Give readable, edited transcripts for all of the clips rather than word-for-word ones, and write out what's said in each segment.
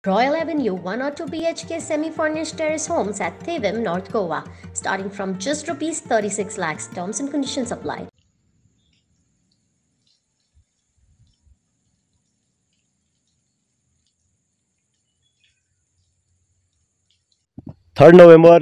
Royal Avenue 1 or 2 BHK semi-furnished terrace homes at Thevim, North Goa, starting from just Rs 36 lakhs. Terms and conditions apply. Third November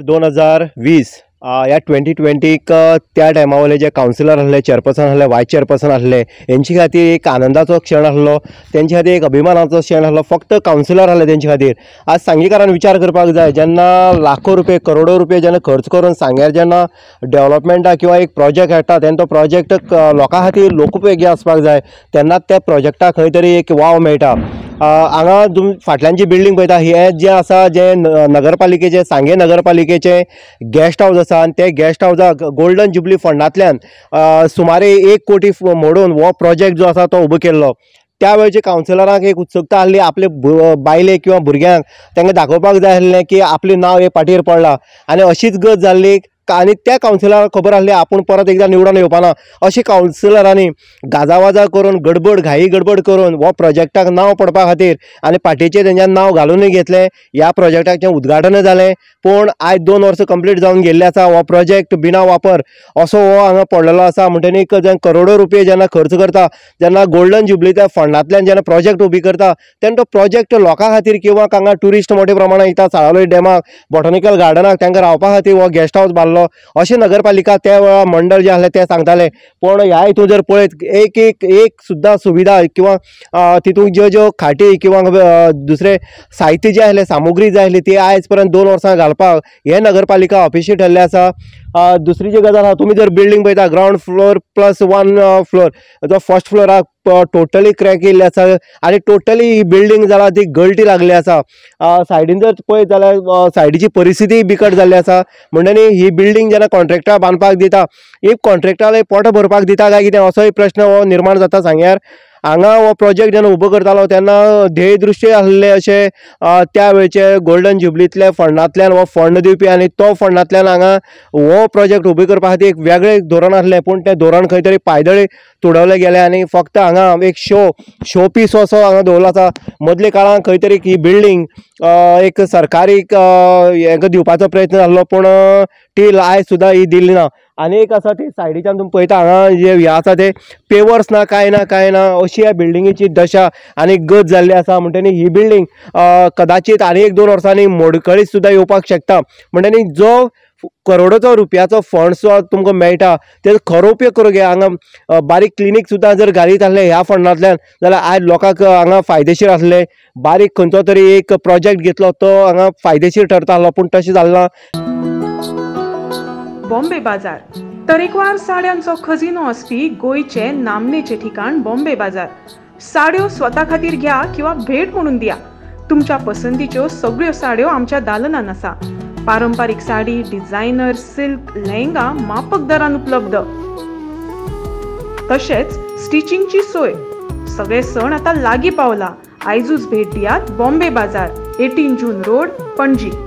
2020 या 2020 त्या टायमावले जे councillor आसले, chairperson आसले, वायस chairperson आसले, हेंचे खातीर एक आनंदाचो क्षण आसलो, तेंचे खातीर एक अभिमानाचो क्षण आसलो. फक्त कावन्सिलर आसले तेंचे खातीर. आज सांगेकारान विचार करपाक जाय, जेन्ना लाखो रुपये करोडो रुपये जेन्ना खर्च करून सांग्यार जेन्ना डेव्हलपमेंटा किंवा एक प्रोजेक्ट हाडटा तेन्ना तो प्रोजेक्ट लोकां खातीर लोकउपयोगी आसपाक जाय, तेन्ना त्या प्रोजेक्टाक खंय तरी एक वाव मेळटा. हांगा तुमी फाटल्यान जी बिल्डींग पळयता हे जे आसा, जे नगरपालिकेचे, सांगे नगरपालिकेचे गेस्ट हाऊस आसा, आनी ते गेस्ट हाऊसाक गोल्डन जुबली फंडांतल्यान सुमारे 1 कोटी मोडून हो प्रोजेक्ट जो आसा तो उबो केल्लो. त्या वेळचे कावन्सिलरांक एक उत्सुकता आसली, आपले बायले किंवा भुरग्यांक तांकां दाखोवपाक जाय आसलें की आपलें नांव हे पाटीर पडलां. आनी अशीच गत जाल्ली आनी त्या कावन्सिलराक खबर आसली आपूण परत एकदां निवडून येवपाना. अशें कावन्सिलरांनी गाजावाजा करून घाई गडबड करून हो प्रोजेक्टाक नांव पडपा खातीर आनी पार्टीचें तेंच्यान नांव घालूनय घेतलें. ह्या प्रोजेक्टाचें उद्घाटनय जालें. पूण आयज 2 वर्सां कंप्लीट जावन गेल्ले आसा. हो प्रोजेक्ट बिना वापर असो हो हांगा पडलेलो आसा. म्हणटनीक जेन्ना करोडो रुपये जेन्ना खर्च करता, जेन्ना गोल्डन जुबलीच्या फंडांतल्यान जेन्ना प्रोजेक्ट उबी करता, तेन्ना तो प्रोजेक्ट लोकां खातीर किंवा हांगा ट्युरिस्ट मोठ्या प्रमाणात येता, साळावले डॅमाक, बॉटनिकल गार्डनाक तांकां रावपा खातीर हो गेस्ट हाऊस बांदलो अशें नगरपालिका त्या वेळा मंडळ जे आसलें ते सांगताले. पूण ह्या हितून जर पळयत एक सुद्दां सुविधा किंवा तितूंत ज्यो खाटी किंवा दुसरे साहित्य जे आसलें, सामुग्री जाय आसली, ती आयज पर्यंत 2 वर्सां घालपाक हे नगरपालिका अपेशी ठरले आसा. दुसरी जी गजाल आसा, तुमी जर बिल्डींग पळयता, ग्राउंड फ्लोर प्लस 1 फ्लोर, जो फर्स्ट फ्लोराक टोटली क्रॅक येयल्ले आसा आनी टोटली ही बिल्डींग जाल्या ती गळटी लागली आसा. सायडीन जर पळयत जाल्यार सायडीची परिस्थिती बिकट जाल्ली आसा. म्हणटनी ही बिल्डींग जेन्ना कॉन्ट्रॅक्टर बांदपाक दिता, एक कॉन्ट्रॅक्टराक पोटां भरपाक दिता काय कितें असोय प्रश्न हो निर्माण जाता सांग्यार. हांगा हो प्रोजेक्ट जेन्ना उबो करतालो तेन्ना ध्येय दृश्य आसले अशें त्या वेळचे गोल्डन जुबलींतल्या फंडांतल्यान हो फंड दिवपी आनी तो फंडांतल्यान हांगा हो प्रोजेक्ट उबो करपा खातीर एक वेगळें धोरण आसलें. पूण तें धोरण खंय तरी पायदळी तुडवलें गेलें आनी फक्त हांगा एक शो पीस असो हांगा दवरलो आसा. मदल्या काळांत खंय तरी ही बिल्डींग एक सरकारी हांकां दिवपाचो प्रयत्न जाल्लो, पूण टील आयज सुद्दां ही दिल्ली ना. आनी एक आसा ती सायडीच्यान तुमी पळयता, हांगा जे हे आसा ते पेवर्स ना, कांय ना अशी ह्या बिल्डिंगेची दशा आनी गत जाल्ली आसा. म्हणटनी ही बिल्डींग कदाचित आनी 1-2 वर्सांनी मोडकळीत सुद्दां येवपाक शकता. म्हणटनी जो करोडोचो रुपयाचो फंड जो तुमकां मेळटा तेजो खरो उपयोग करूं घे. हांगा बारीक क्लिनीक सुद्दां जर घालीत आसलें ह्या फंडांतल्यान जाल्यार आयज लोकांक हांगा फायदेशीर आसलें. बारीक खंयचो तरी एक प्रोजेक्ट घेतलो तो हांगा फायदेशीर ठरतालो, पूण तशें जालें ना. बॉम्बे बाजार, तरेकवार साड्यांचो खजिनो आसपी गोंयचे नामनेचे ठिकाण बॉम्बे बाजार. साड्यो स्वता खातीर घ्या किंवा भेट म्हणून दिया. तुमच्या पसंतीच्यो सगळ्यो साड्यो आमच्या दालनान आसा. पारंपारीक साडी, डिझायनर, सिल्क, लेहंगा माफक दरान उपलब्ध. तशेंच स्टिचिंगची सोय. सगळे सण आता लागीं पावला. आयजूच भेट दियात बॉम्बे बाजार, 18 जून रोड, पणजी.